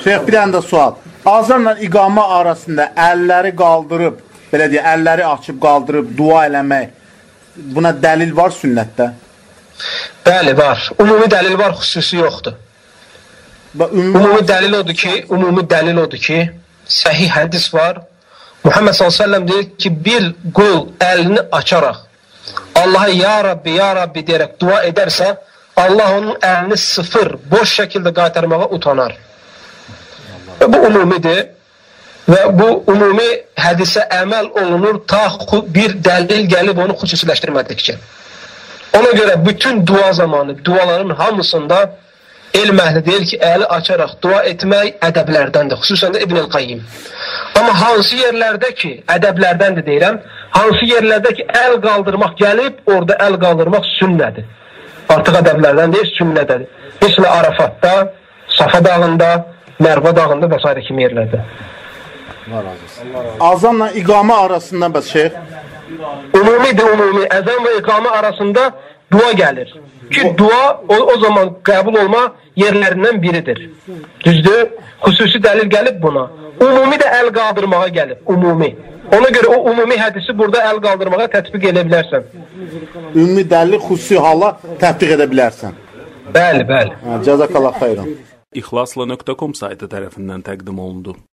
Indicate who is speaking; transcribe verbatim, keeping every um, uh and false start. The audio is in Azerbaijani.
Speaker 1: Şeyx, bir dənə də sual. Azanla iqamə arasında əlləri qaldırıb, belə deyə, əlləri açıb qaldırıb dua eləmək, buna dəlil var sünnətdə?
Speaker 2: Bəli, var. Ümumi dəlil var, xüsusi yoxdur. Ümumi dəlil odur ki, ümumi dəlil odur ki, səhih hədis var. Muhammed sallallahu əleyhi və səlləm deyir ki, bir qul əlini açaraq Allah'a ya Rabbi, ya Rabbi deyərək dua edərsə, Allah onun əlini sıfır, boş şəkildə qaytarmağa utanar. Və bu ümumidir və bu ümumi hədisə əməl olunur ta bir dəlil gəlib onu xüsusiləşdirmədikcə. Ona görə bütün dua zamanı, duaların hamısında elm əhli deyir ki, əli açaraq dua etmək ədəblərdəndir, xüsusən də İbn el-Qayyim. Amma hansı yerlərdə ki, ədəblərdəndir deyirəm, hansı yerlərdə ki, əl qaldırmaq gəlib, orada əl qaldırmaq sünnədir. Artıq ədəblərdən deyir, sünnədədir. Mesela Arafatda, Safa dağında, Mərva dağında və s. kimi yerlərdə.
Speaker 1: Azanla iqamə arasında bəs şeyx?
Speaker 2: Ümumidir, umumi. Əzan və iqamə arasında dua gəlir. Ki dua o, o zaman qəbul olma yerlərindən biridir. Düzdür? Xüsusi dəlil gəlib buna. Umumi də əl qaldırmağa gəlib. Umumi. Ona görə o umumi hədisi burada əl qaldırmağa tətbiq edə bilərsən.
Speaker 1: Ümumi dəlili xüsusi hala tətbiq edə bilərsən.
Speaker 2: Bəli, bəli.
Speaker 1: Cəzakallah xeyran.
Speaker 3: İxlasla nöqtə com saytı tərəfindən təqdim olundu.